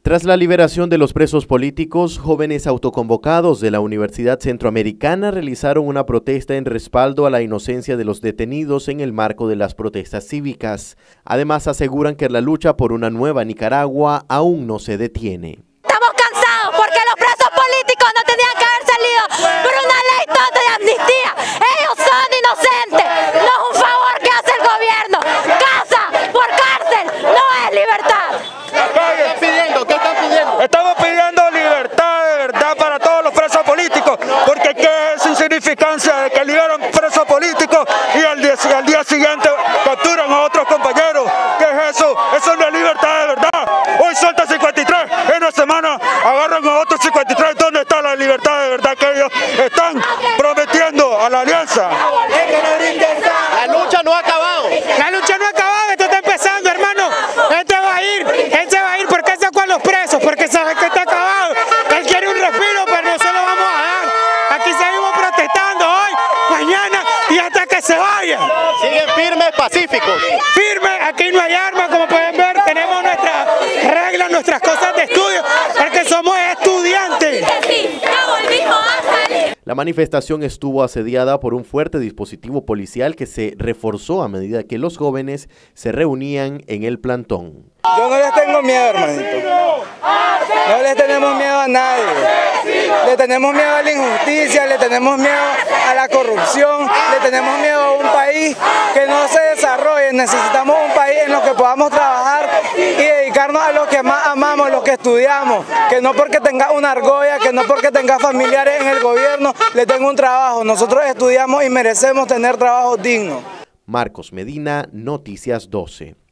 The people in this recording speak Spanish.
Tras la liberación de los presos políticos, jóvenes autoconvocados de la Universidad Centroamericana realizaron una protesta en respaldo a la inocencia de los detenidos en el marco de las protestas cívicas. Además, aseguran que la lucha por una nueva Nicaragua aún no se detiene. Estamos cansados porque los presos políticos no tenían que haber salido por una ley tonta de amnistía. Ellos son inocentes, no es un favor que hace el gobierno. Casa por cárcel no es libertad. ¿Qué están pidiendo? Estamos pidiendo libertad de verdad para todos los presos políticos, porque ¿qué es insignificancia de que liberan presos políticos y al día siguiente capturan a otros compañeros? ¿Qué es eso? Eso no es libertad de verdad. Hoy suelta 53, en una semana agarran a otros 53. ¿Dónde está la libertad de verdad que ellos están prometiendo a la alianza? La lucha no ha acabado. La lucha no ha acabado, esto está empezando, hermano. Él se va a ir porque sacó a los presos, porque sabe que está acabado. Él quiere un respiro, pero no se lo vamos a dar. Aquí seguimos protestando hoy, mañana y hasta que se vaya. Siguen firmes, pacíficos. Firmes, aquí no hay armas, como pueden ver, tenemos nuestras reglas, nuestras cosas de estudio, porque somos estudiantes. La manifestación estuvo asediada por un fuerte dispositivo policial que se reforzó a medida que los jóvenes se reunían en el plantón. Yo no les tengo miedo, hermanito. No les tenemos miedo a nadie. Le tenemos miedo a la injusticia, le tenemos miedo a la corrupción, le tenemos miedo a un país que no se desarrolle. Necesitamos un país en el que podamos trabajar y dedicarnos a lo que más amamos, lo que estudiamos. Que no porque tenga una argolla, que no porque tenga familiares en el gobierno, le tengo un trabajo. Nosotros estudiamos y merecemos tener trabajos dignos. Marcos Medina, Noticias 12.